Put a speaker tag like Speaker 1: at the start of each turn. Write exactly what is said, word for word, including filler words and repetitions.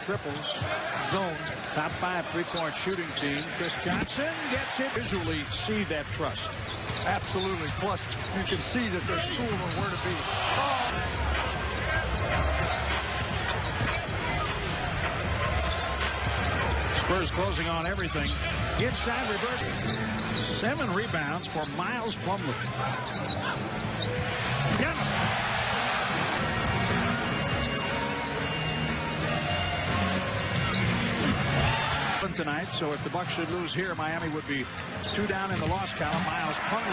Speaker 1: triples. Zone. Top five three-point shooting team. Chris Johnson gets it. Visually see that trust.
Speaker 2: Absolutely. Plus, you can see that they're schooling where to be. Oh.
Speaker 1: Spurs closing on everything. Inside reverse. Seven rebounds for Miles Plumlee. Dennis. Tonight, so if the Bucks should lose here, Miami would be two down in the loss column. Miles Plumlee